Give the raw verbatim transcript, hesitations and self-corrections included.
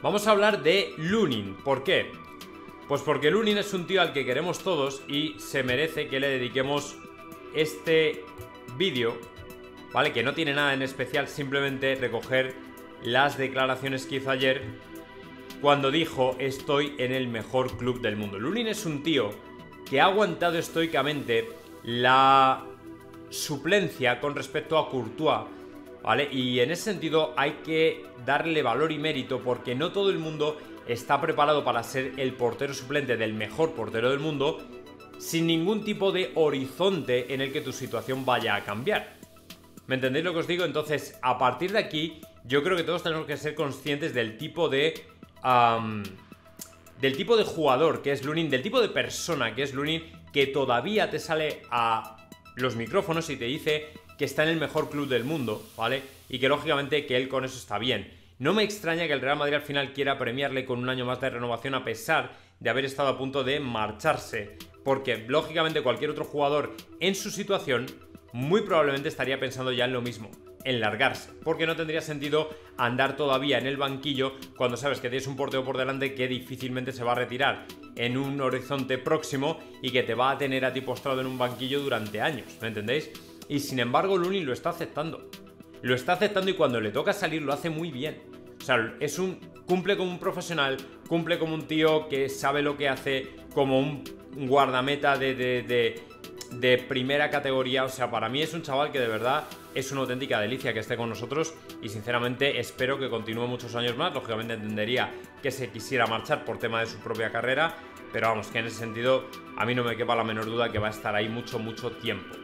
Vamos a hablar de Lunin. ¿Por qué? Pues porque Lunin es un tío al que queremos todos y se merece que le dediquemos este vídeo, ¿vale? Que no tiene nada en especial, simplemente recoger las declaraciones que hizo ayer cuando dijo: estoy en el mejor club del mundo. Lunin es un tío que ha aguantado estoicamente la suplencia con respecto a Courtois, ¿vale? Y en ese sentido hay que darle valor y mérito, porque no todo el mundo está preparado para ser el portero suplente del mejor portero del mundo sin ningún tipo de horizonte en el que tu situación vaya a cambiar. ¿Me entendéis lo que os digo? Entonces, a partir de aquí, yo creo que todos tenemos que ser conscientes del tipo de... Um, del tipo de jugador que es Lunin, del tipo de persona que es Lunin, que todavía te sale a los micrófonos y te dice que está en el mejor club del mundo, ¿vale? Y que lógicamente que él con eso está bien. No me extraña que el Real Madrid al final quiera premiarle con un año más de renovación a pesar de haber estado a punto de marcharse, porque lógicamente cualquier otro jugador en su situación muy probablemente estaría pensando ya en lo mismo, en largarse, porque no tendría sentido andar todavía en el banquillo cuando sabes que tienes un portero por delante que difícilmente se va a retirar en un horizonte próximo y que te va a tener a ti postrado en un banquillo durante años, ¿me entendéis? Y sin embargo Lunin lo está aceptando. Lo está aceptando y cuando le toca salir lo hace muy bien. O sea, es un, cumple como un profesional, cumple como un tío que sabe lo que hace, como un guardameta de, de, de, de primera categoría. O sea, para mí es un chaval que de verdad es una auténtica delicia que esté con nosotros y sinceramente espero que continúe muchos años más. Lógicamente entendería que se quisiera marchar por tema de su propia carrera, pero vamos, que en ese sentido a mí no me quepa la menor duda que va a estar ahí mucho, mucho tiempo.